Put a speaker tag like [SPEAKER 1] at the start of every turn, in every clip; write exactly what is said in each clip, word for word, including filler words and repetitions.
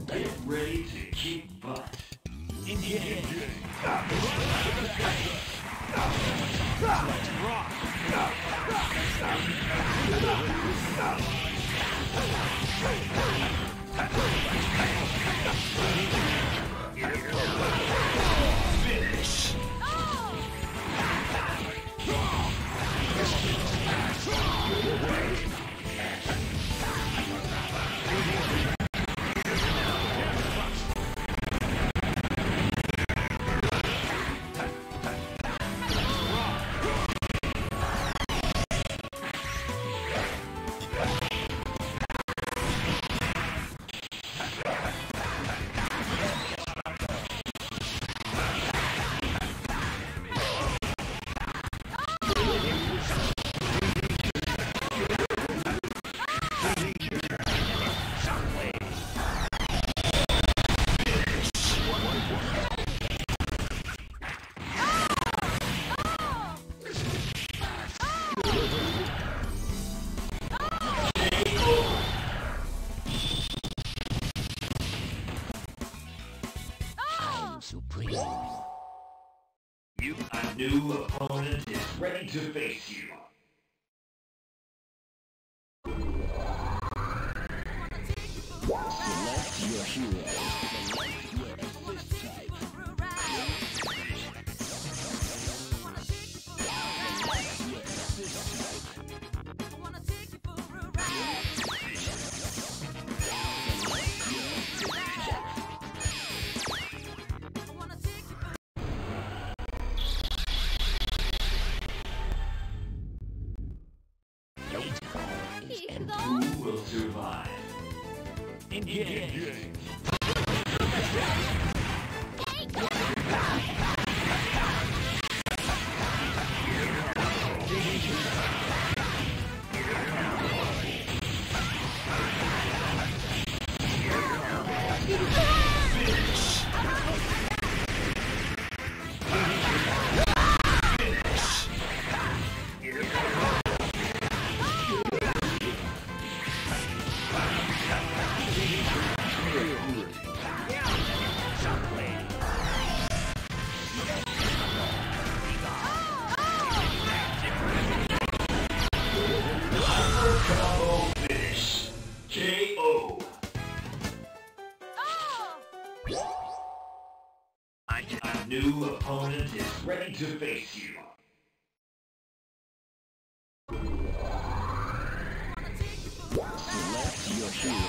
[SPEAKER 1] Get ready to kick butt. Engage. Let's rock. Finish. Supreme. You, a new opponent, is ready to face you. Select your hero. Who will survive? Engage. K O. A new opponent is ready to face you. Select your hero.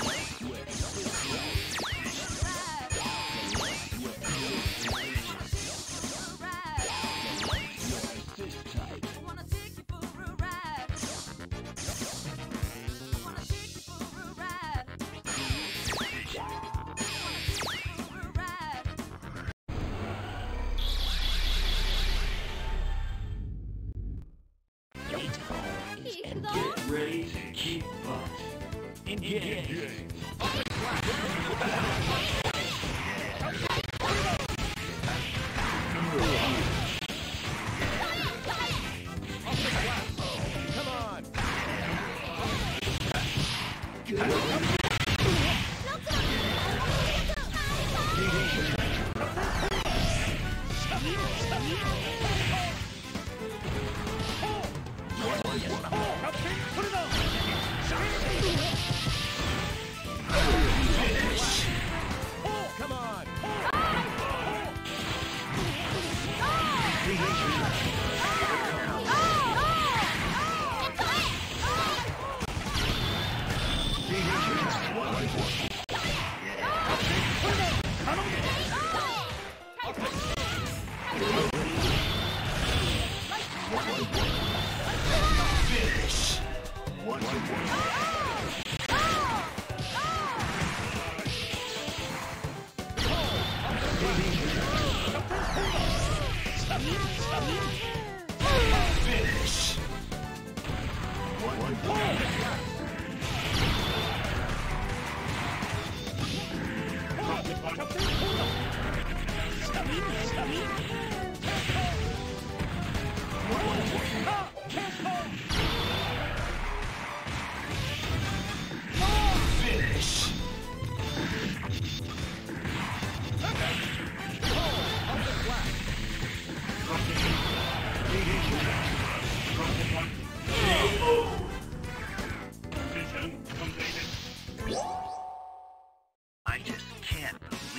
[SPEAKER 1] And get ready to kick butt. Engage. Come on. Come on. Finish. One, one, one. Finish. One, one, one. Finish.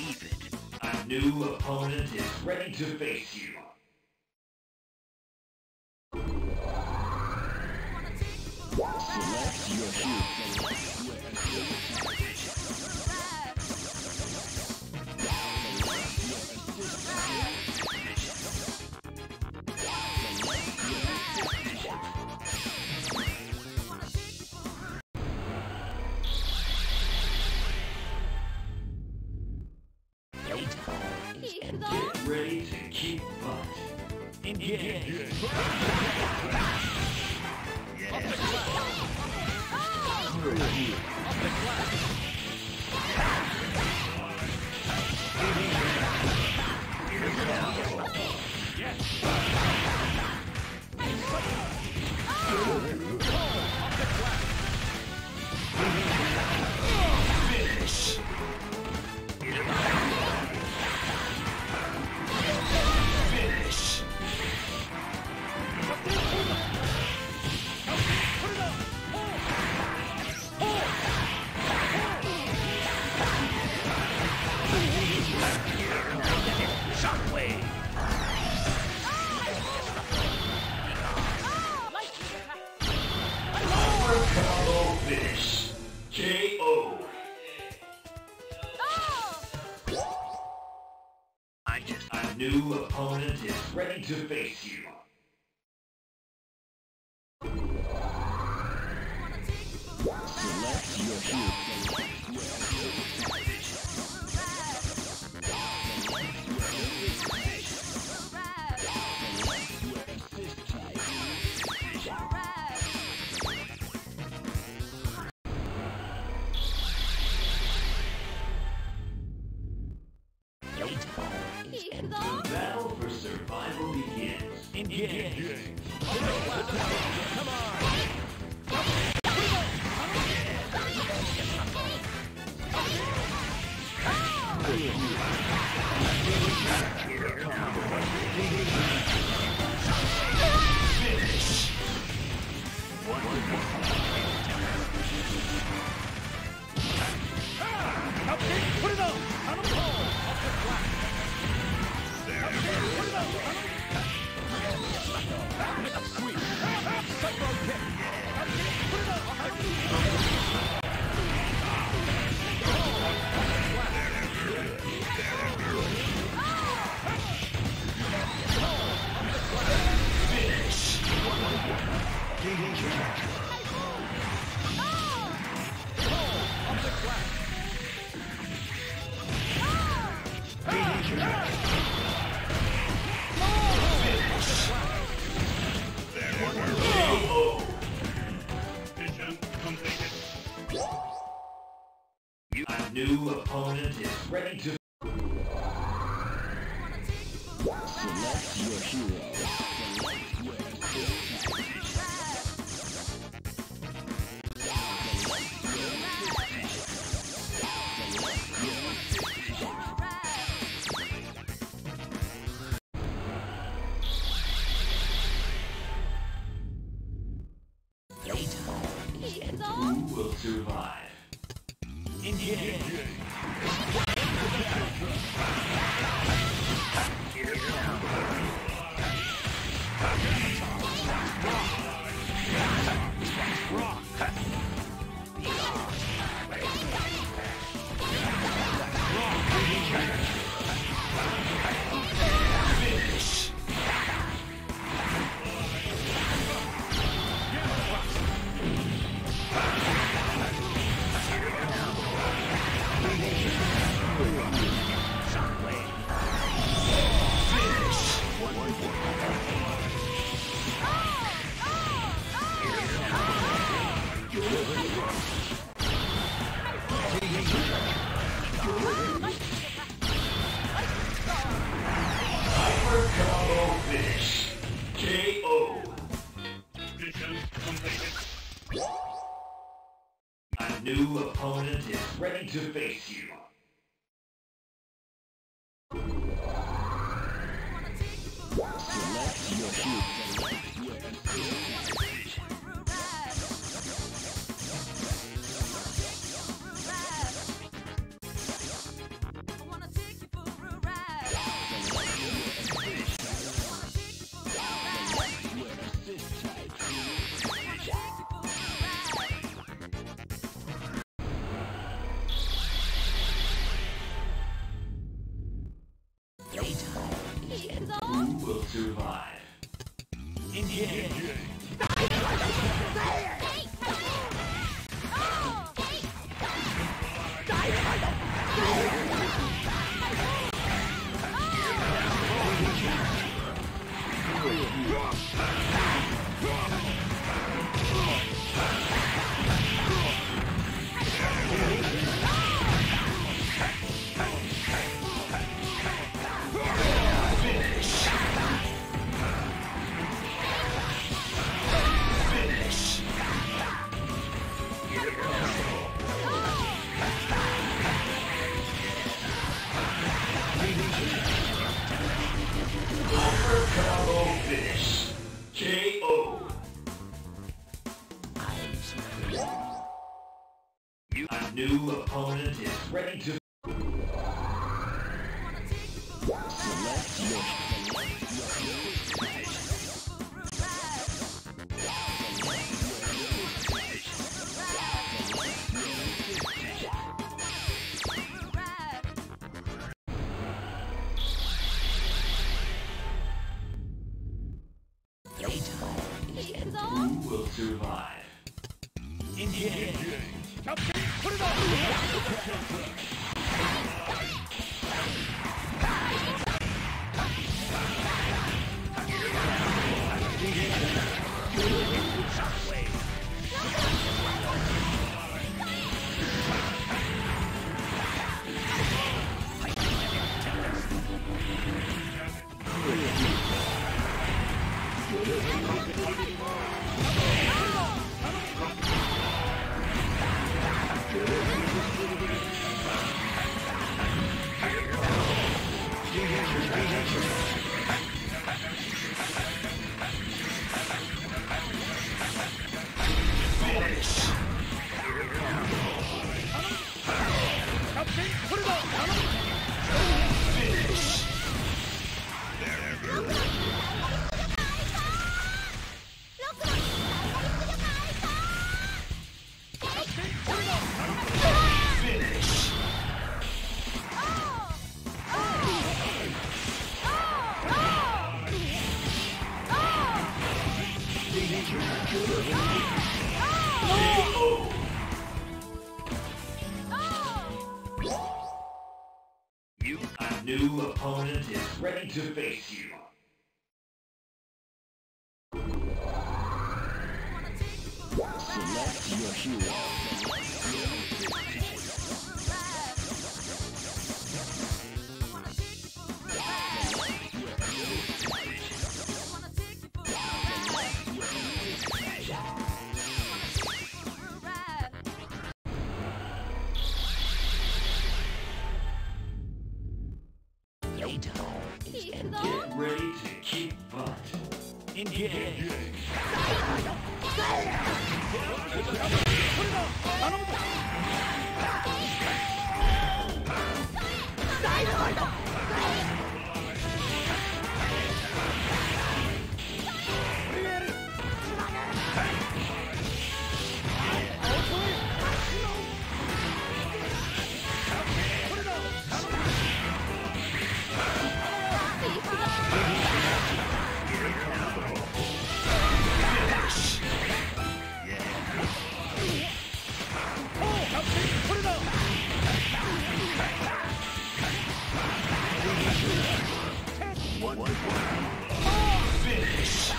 [SPEAKER 1] believe it. A new opponent is ready to face you.
[SPEAKER 2] Select your hero.
[SPEAKER 1] Get ready to kick butt. Engage.
[SPEAKER 2] Up the class. Up the class. Yes. Finish.
[SPEAKER 1] Shockwave! Power combo finish. K O. I just... A new opponent is ready to face you.
[SPEAKER 2] Select your hero.
[SPEAKER 1] The battle for survival begins. Engage.
[SPEAKER 2] Come on.
[SPEAKER 1] Finish.
[SPEAKER 2] Put it on. On the pole. Up the flat. Put it on. Sweet. Psycho kick. Put it on.
[SPEAKER 1] Finish.
[SPEAKER 2] Up the flat.
[SPEAKER 1] You, a new opponent is ready to...
[SPEAKER 2] Select your hero.
[SPEAKER 1] Who will survive? Engage. Hyper combo finish. K O. Mission completed. A new opponent is ready to face you.
[SPEAKER 2] Select your hero.
[SPEAKER 3] I wanna
[SPEAKER 1] Who will survive? Engage. K O. You, a new opponent is ready to. Who will survive? Engage.
[SPEAKER 2] Captain, put it on!
[SPEAKER 1] You, a new opponent is ready to face you.
[SPEAKER 3] Select your hero.
[SPEAKER 1] Get ready to kick butt. Engage. Finish.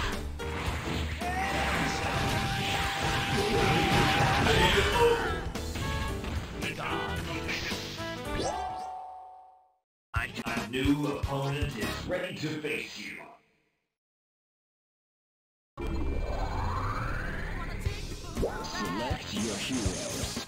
[SPEAKER 1] A new opponent is ready to face you.
[SPEAKER 3] Select your heroes.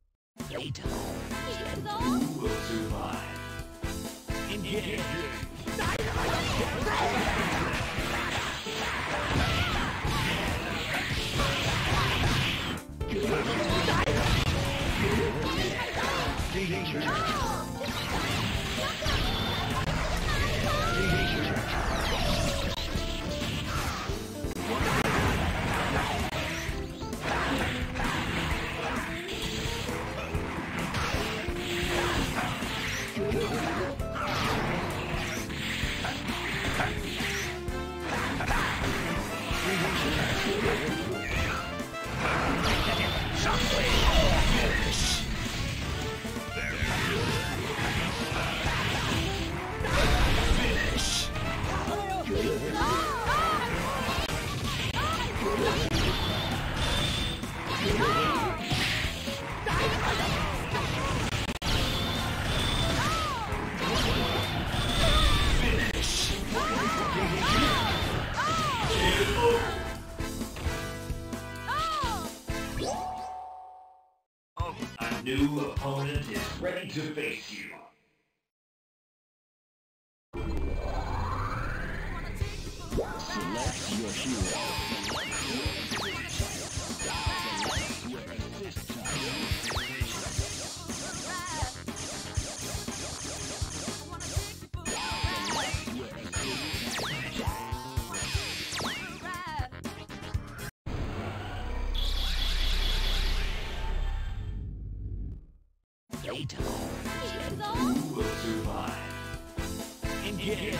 [SPEAKER 1] Who will survive? Engage. A new opponent is ready to face you.
[SPEAKER 3] Select your hero.
[SPEAKER 1] Who will survive?
[SPEAKER 2] Engage.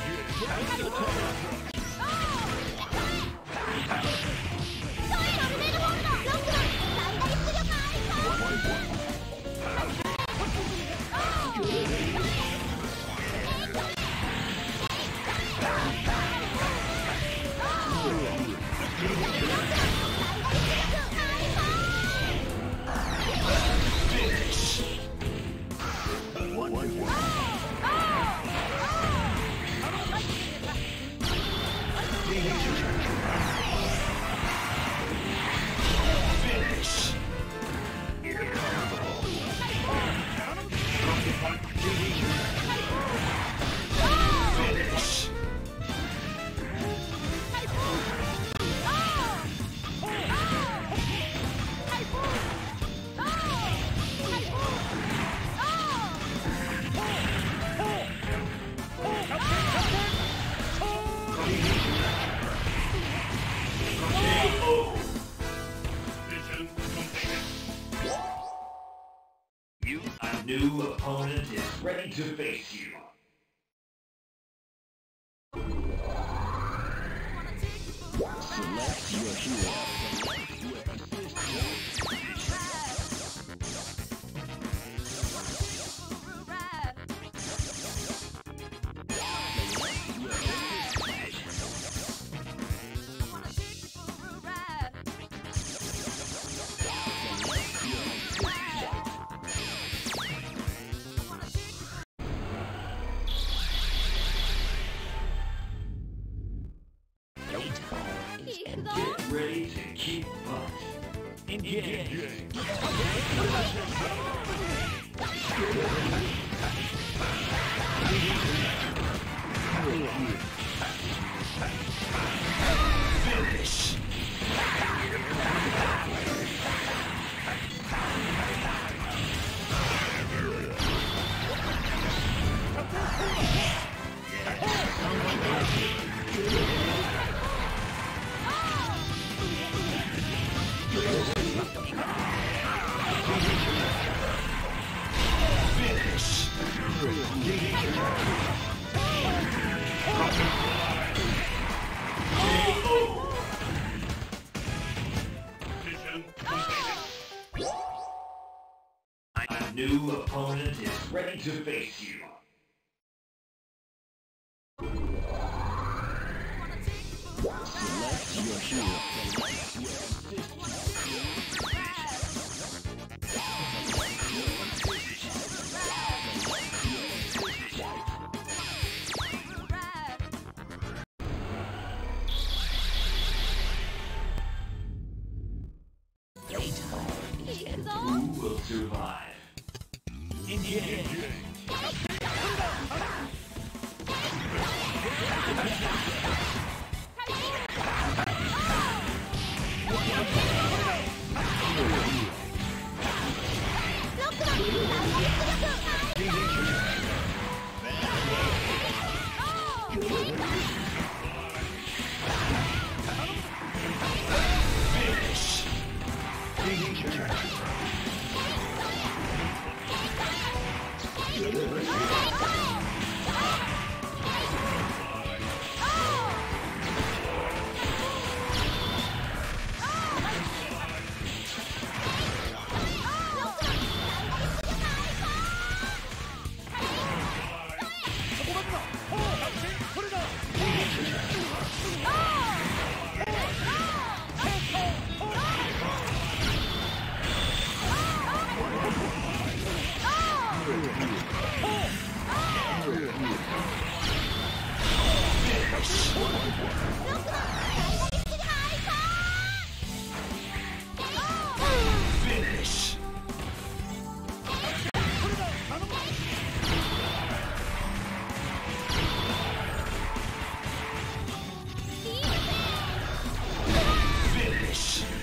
[SPEAKER 1] A new opponent is ready to face you.
[SPEAKER 3] Select your hero.
[SPEAKER 1] Get ready to keep punch.
[SPEAKER 2] Engage.
[SPEAKER 1] Finish. A new opponent is ready to face you.
[SPEAKER 3] Select your hero.
[SPEAKER 1] Who will survive?
[SPEAKER 2] Engage.
[SPEAKER 1] Finish. Finish.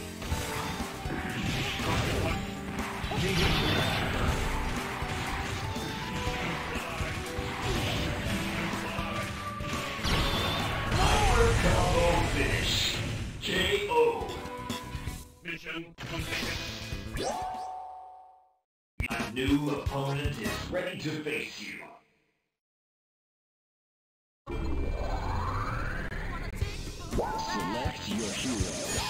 [SPEAKER 1] Power combo finish. K O.
[SPEAKER 2] Mission completed.
[SPEAKER 1] A new opponent is ready to face you.
[SPEAKER 3] Select your hero.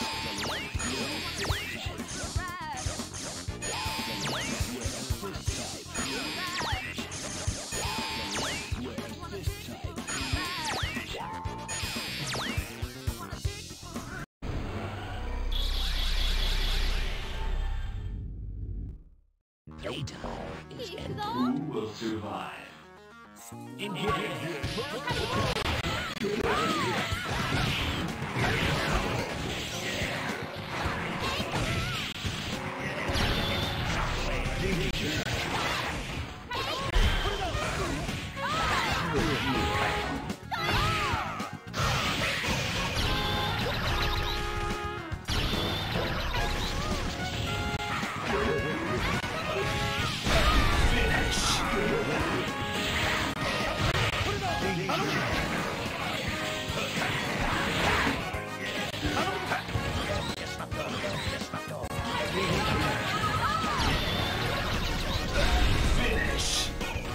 [SPEAKER 4] Playtime is ended.
[SPEAKER 1] Who will survive?
[SPEAKER 2] In here.
[SPEAKER 1] Finish.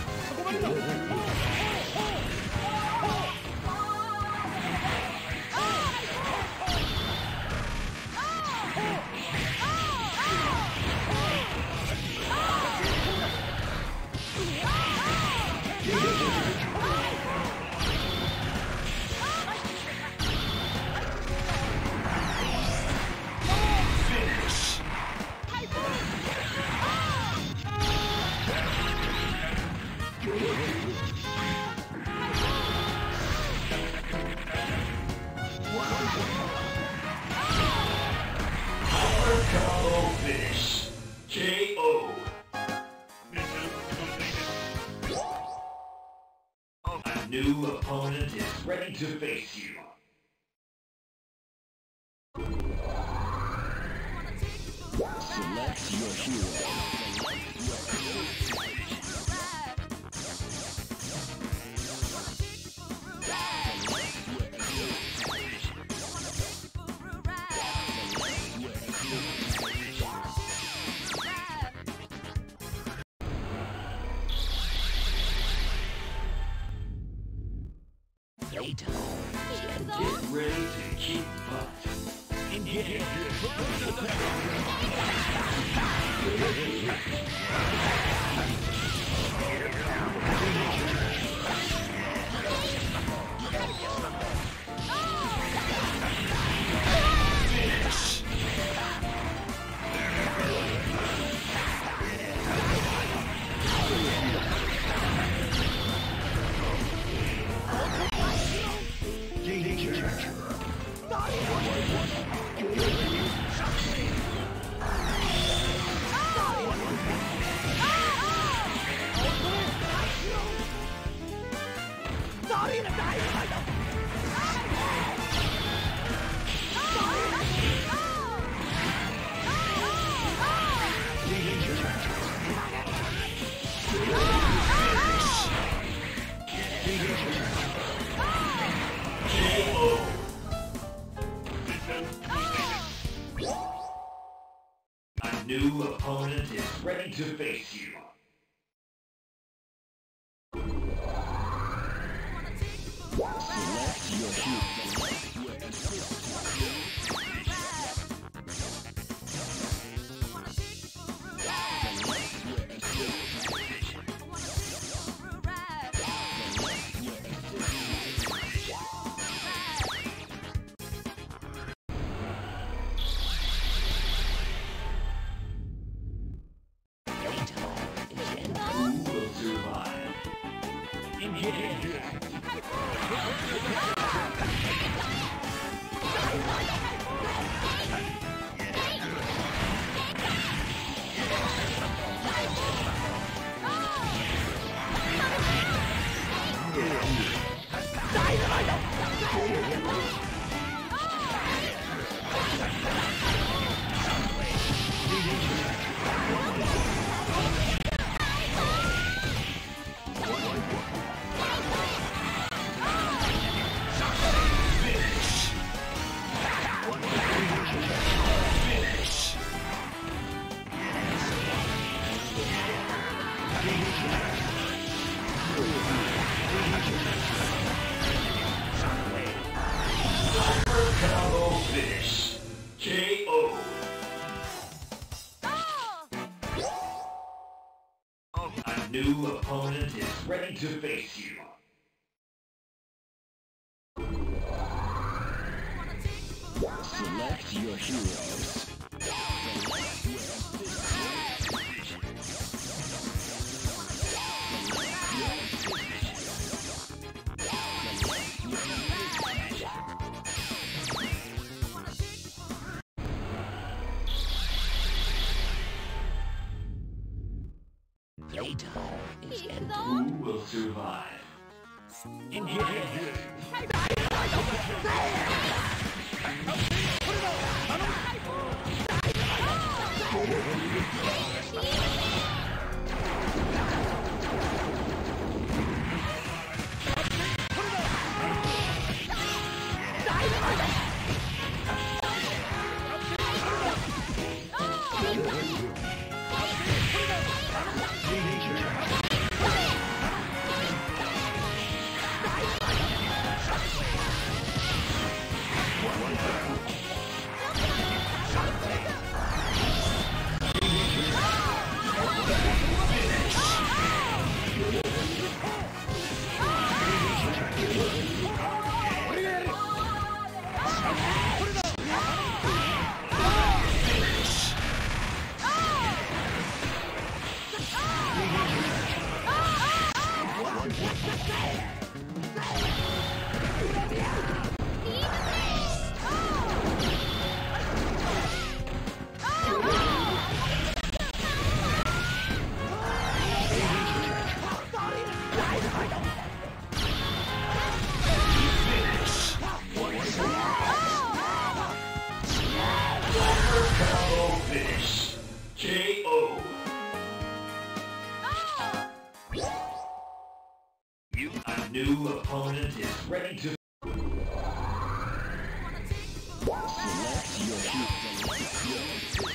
[SPEAKER 1] Finish. Power combo finish. K O.
[SPEAKER 2] Mission completed.
[SPEAKER 1] A new opponent is ready to face you.
[SPEAKER 3] Select your hero.
[SPEAKER 4] Playtime is ended.
[SPEAKER 1] Get ready to kick butt.
[SPEAKER 2] In here.
[SPEAKER 1] Finish. K O.
[SPEAKER 2] Mission completed.
[SPEAKER 1] A new opponent is ready to face you.
[SPEAKER 3] Select your hero.
[SPEAKER 4] Playtime is ended.
[SPEAKER 1] Who will survive?
[SPEAKER 2] In here.
[SPEAKER 1] Combo finish. K O. A new opponent is ready to face you.
[SPEAKER 3] Select your heroes.
[SPEAKER 4] Playtime is ended.
[SPEAKER 1] Who will survive? Combo finish. K O. You, a new opponent is ready to.
[SPEAKER 3] Select your heroes.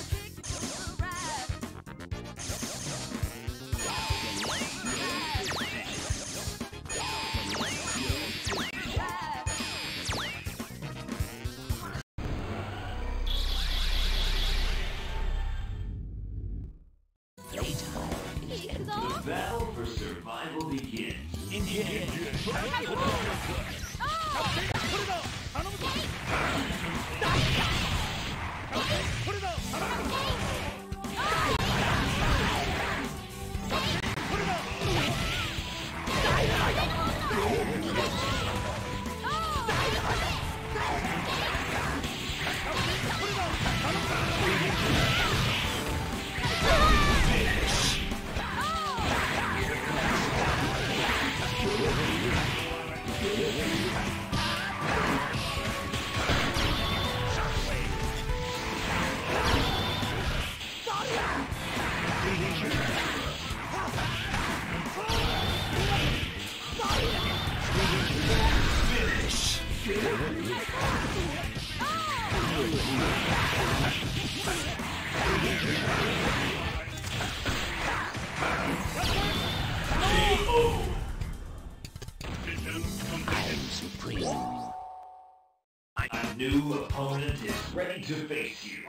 [SPEAKER 4] Playtime is ended.
[SPEAKER 1] The battle for survival begins.
[SPEAKER 4] I'm supreme.
[SPEAKER 1] A new opponent is ready to face you.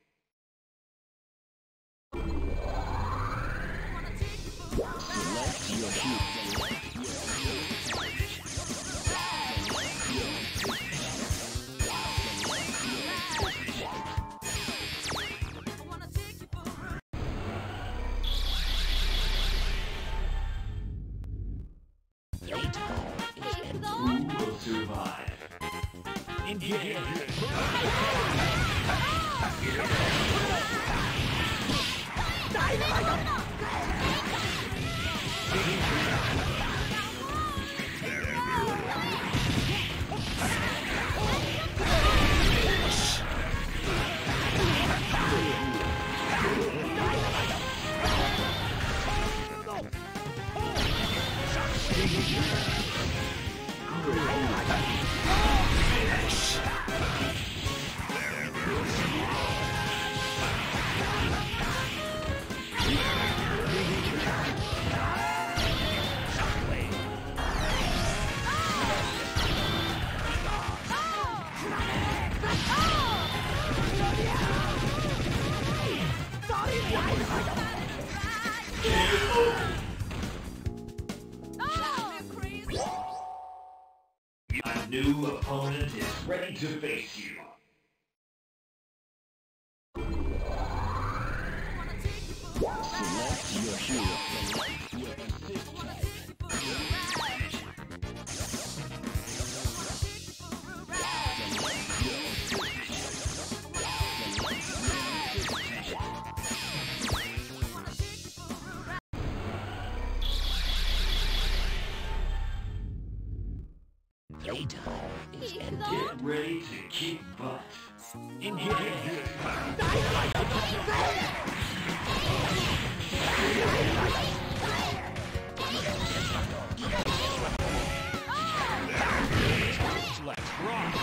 [SPEAKER 3] Select your heroes.
[SPEAKER 1] survive.
[SPEAKER 2] Engage.
[SPEAKER 1] A new opponent is ready to face you.
[SPEAKER 3] Select your hero. Select your assist type.
[SPEAKER 4] Playtime is ended.
[SPEAKER 1] Get ready to kick butt.
[SPEAKER 2] Engage. Let's rock.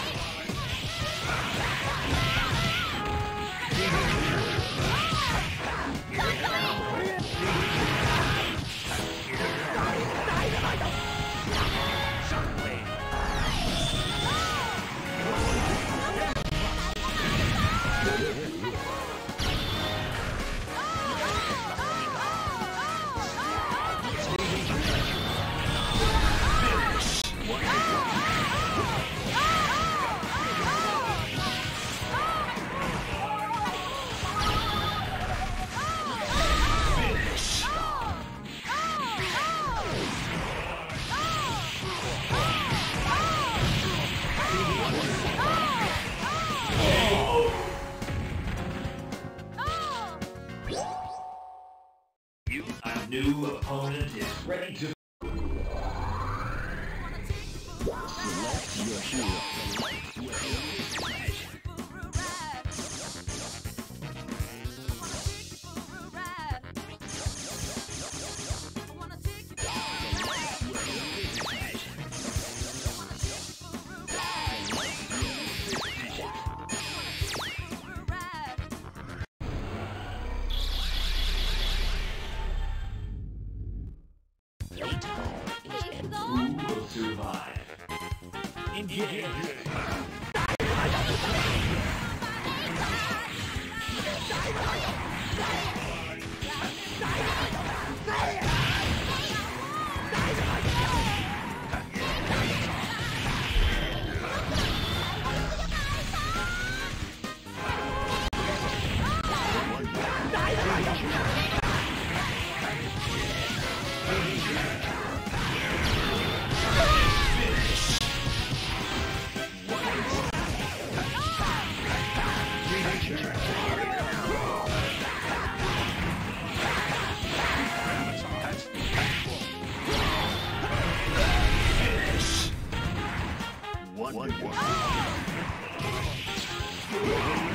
[SPEAKER 1] You, a new opponent is ready to.
[SPEAKER 3] Select your hero. Select your assist type.
[SPEAKER 4] Playtime is ended.
[SPEAKER 1] Who will survive?
[SPEAKER 2] Engage.
[SPEAKER 3] One. One.